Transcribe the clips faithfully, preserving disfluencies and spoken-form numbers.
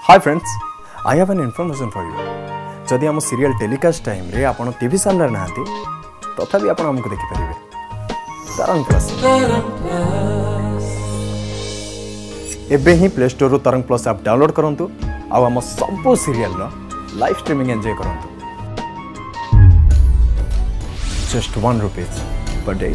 Hi friends, I have an information for you. जदि आम serial telecast time रे आपण टीवी सामने नहांती तथापि आपण हमको देखि परिबे तरंग प्लस। एबे ही प्ले स्टोर रो तरंग प्लस ऐप डाउनलोड करंतु आ हम सब सीरियल रो लाइव स्ट्रीमिंग एंजॉय करंतु। Just one rupees per day.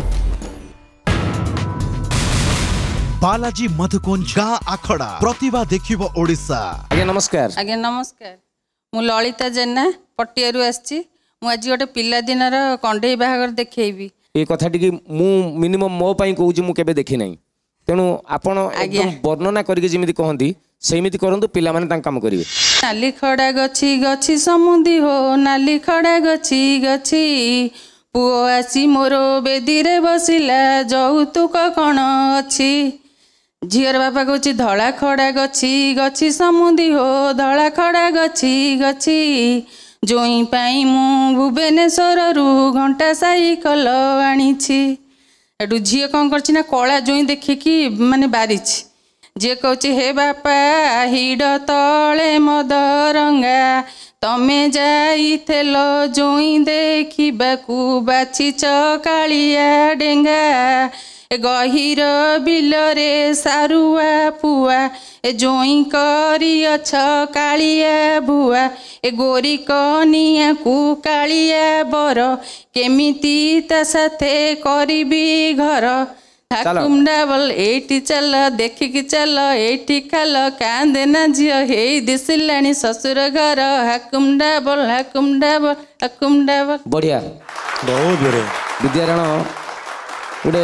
Balaji Madhukunj गाँ आखड़ा प्रतिभा देखिबो ओडिशा। आज्ञा नमस्कार। आज्ञा नमस्कार। मु ललिता जेना पटियारू आछि। मु आज गोटे पिला दिनर कंढई बाहागर देखैबी। ए कथाटी कि मु मिनिमम मो पई कहूँ मु केबे देखि नै, तेणु आपण एकदम वर्णना करके जिमिति कहंती सेमिति करंतु, पिला माने तां काम करिवे। नाली खड़ा गछि गछि समुंदी हो, नाली खड़ा गछि गछि पुओ आसी मोरो बेदी रे बसिला, जौतुक कण अछि। झीर बापा कहूँ धड़ा खड़ा गछि गछि समुंदी हो, धड़ा खड़ा गछि गछि जोई पाई मु भुवनेश्वर रु घंटा साइकल आनिछि। एटू झील कौन करछि ना कला जोई देखिकी माने बारिछि। जे कहूँ हे बापा हिड तले मदरंगा, तमे जाइथेल जोई देखिबाकू बाछिच कालिया डेंगा। ए गहिर बिलरे सारुआ पुआ, ए जोई करियछ कालिया भुआ। ए गोरी कनिया को कालिया बर, केमिति ता साथे करिबी घर। हाकुम डाबल एटी चल देखिकी चल एटी खाल, कांदे ना झियो हे दिसिलानी ससुर घर। हाकुम डाबल हाकुम डाबल हाकुम डाबल। बढ़िया, बहुत बढ़िया विद्यारण गोटे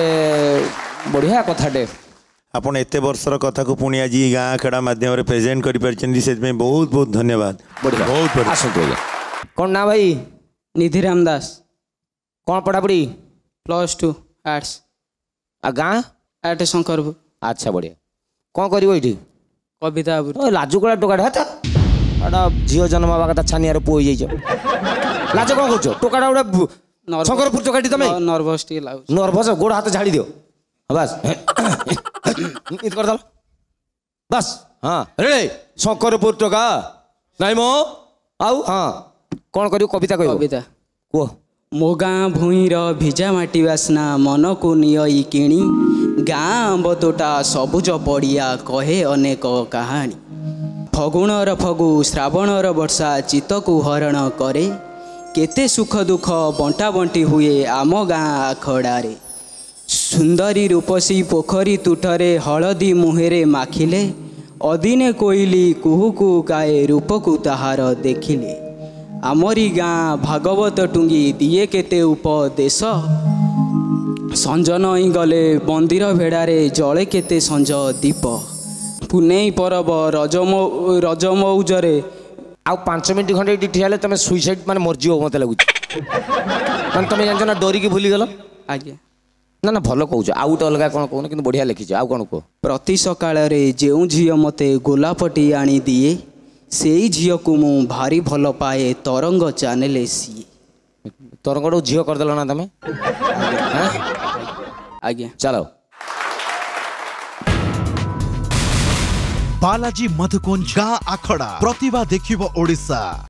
बढ़िया कथाटे। आपण एते वर्षर कथा को पुणी आज गाँ खेड़ा माध्यम प्रेजेंट कर बहुत बहुत धन्यवाद। बढ़िया, बहुत बढ़िया। आसतु कौन ना भाई? निधिराम दास। कौन पढ़ापढ़ी? Plus two arts. आ गाँ आर्ट शंकरपुर। अच्छा बढ़िया। कौन करिवो इठी? कविता ओ लाजुकड़ा टोकाटा हाता अडा झियो जन्म बाबा कथा छानियार पोई जाइछ। लाज कौन करछो? टोकाटा उडा शंकरपुर टोकाटी तमे नर्वस टी लागु। नर्वस गोड़ हाथ झाड़ी दियो बस। इत कर दल बस। हां रे शंकरपुर टोका नाइ मो आउ। हां कौन करियो? कविता कहियो। कविता को मो गाँ भूईर भिजा माटी बास्ना, मन को नियई किणी। गाँ बतोटा सबुज पड़िया, कहे अनेक कहानी। फगुणर फगु श्रावणर वर्षा, चित्त को हरण करे। केते सुख दुख बंटा बंटी हुए आम गाँ आखड़ारे। सुंदरी रूपसी पोखरी तुठरे, हलदी मुहेरे माखिले। अदिने कोइली कुहू कुहू गाए, रूपकू ताहार देखिले। आमरी गाँ भागवत टुंगी, दिए केते उपदेश। संजन गले मंदिर भेड़ारे, जले केते संज दीप। पुनेई परब रजमौ रजमौजरे। आउ पांच मिनट खंडे ये ठिया तुम सुइसाइड माने मर्जी हो मत लगुच। माने तुम जानछ ना डरी की भूली गल। आज्ञा ना ना भल कहूछ। आउ तो अलग कौन कहून कि बढ़िया लिखिछ। आउ कौन कह? प्रति सकाळे जेउ झियो मते गोलापटी आनी दिए, सेई झियो को मु भारी भल पाए। तरंग चैनल सीए। तरंग झियो कर देलो ना तमे? आज्ञा चलो। बालाजी मधुकुंज गाँ आखड़ा प्रतिभा देखिबो ओडिशा।